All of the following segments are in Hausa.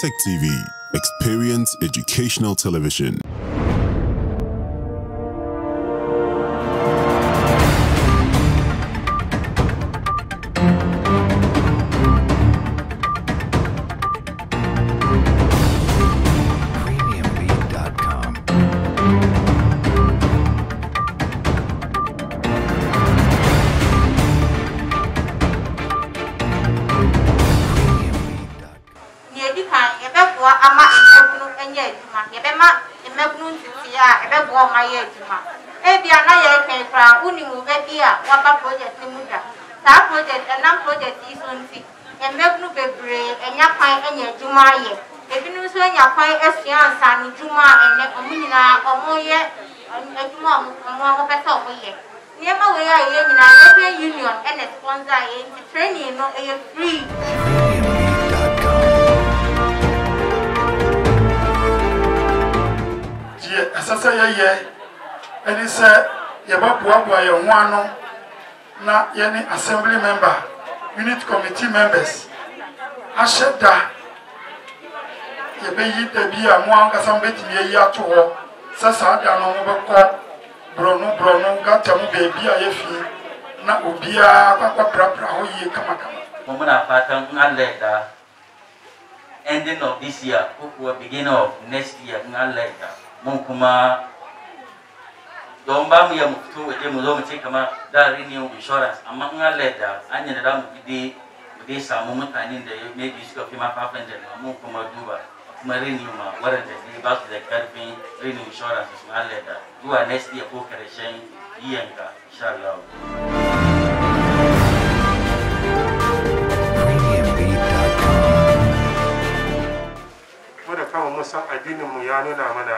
Tech TV, experience educational television. Ama ebunu enye eduma yebema emebunu ntia ebebo ma ye eduma ebia na ye kan kra uni mu bebia waba project ni muda sa project na project iso nti emebunu bebre enya kwan enye eduma ye ebinu so enya kwan esua ansa ni duma ene omunina omoye eduma omo pesa omoye niema we ya ye nyina European Union ene sponsor ye training no e free. Asasa ye eni se ye ba boa ye ho ano na ye ni assembly member unit committee members asheda ye be yi da bi a mo an kasa mbetimi ye ato ho sasa da no mo be ko brono gata mo be bi a ye fi na obia kwakwa prapra ho yi kama mo muna fatan Allah da ending of this year or beginning of next year Allah da mun kuma don ba mu ya mutu waje mu zo mu ce kama da renew insurance amma in Allah da an yi da mu dai samu mutanen da maybe suka fi ma 500 mun kuma duba kuma renew ma waranta dai ba su da karfin renew insurance su Allah da zuwa next year ko karshen yiyanka insha Allah. Muda kama musan addinin mu ya nuna mana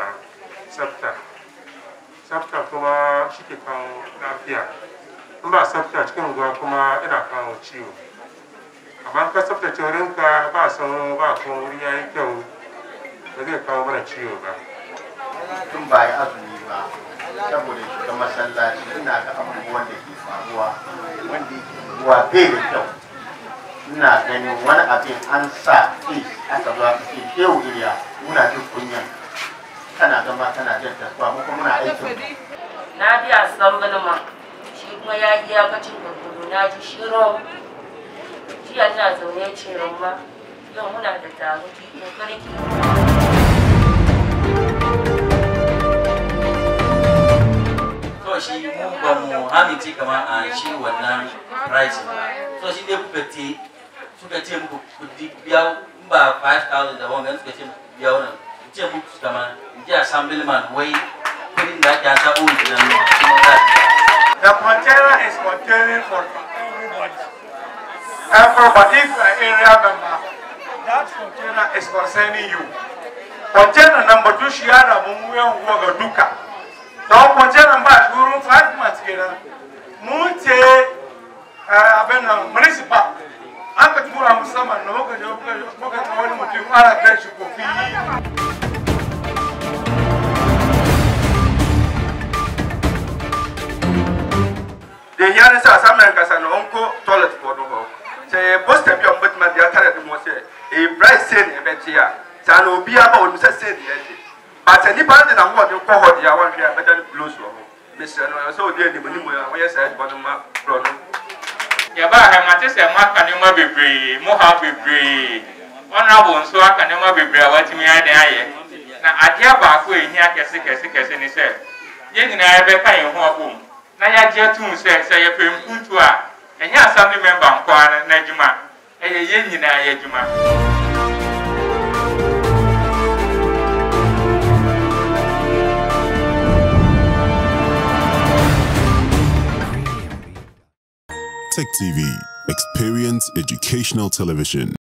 tsafta kuma shike kan lafiya in ba tsafta cikin ruwa kuma ina kawo ciwo amma ka tsaftace wurinka ba sauro ba kuma wuri yayi kyau ba zai kawo mana ciwo ba tun ba ya azumi ba saboda shiga masallaci ina ga abubuwan da ke faruwa wanda yake ruwa bai da kyau ina ganin wani abin an sa aka zo aka ce shehu iliya muna jin kunyan kana zama kana jin tasba mu kuma muna aikin na biya sambalma shi kuma ya yi yakacin gudu na ji shiro shi yana zaune ce ramma yau muna da taro ki kokari ki to shi mu ba mu amince kamar a shi wannan price so shi dai suka ce muku kudi biya ba 5,000 da wannan suka ce biya wannan ce muku kamar ji assemblyman wai kudin da ake asa old da The container is containing for everybody. Everybody, if you are area member, that container is concerning you. Container number 2 shiyara mun ga duka. Don container ba shi wurin 5 months kenan. Mun ce abin municipal an ka tura musamman na muka wani mutum ana kai shi kofi. The young sa samen kasa no onko toilet for no. Say post bi on batman dia tare de mo say e price say e betia. Sa no bia ba onu say dey dey. But any part na ho de ko ho dia wan hia better close wo. Mr. no so dey ni mo ya wo say e bonu ma bro no. Ya ba ha mate say ma kan ma bebre, mo ha bebre. Ona bo nso aka ne ma bebre awatimi ade aye. Na ade aba ko ehia kese ni say. Ye nyina e be kan ye ho abom. Na ya je tun se ye pempuntu a enya assembly member nkwa na adwuma ye nyina ya adwuma. Tech TV, experience educational television.